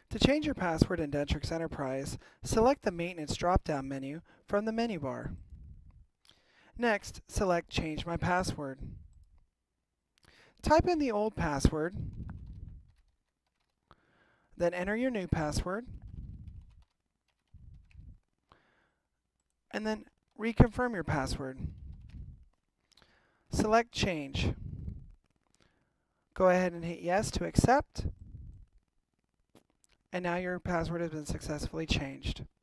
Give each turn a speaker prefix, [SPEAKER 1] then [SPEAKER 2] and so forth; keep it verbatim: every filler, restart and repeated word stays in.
[SPEAKER 1] To change your password in Dentrix Enterprise, select the Maintenance drop-down menu from the menu bar. Next, select Change My Password. Type in the old password, then enter your new password, and then reconfirm your password. Select Change. Go ahead and hit Yes to accept, and now your password has been successfully changed.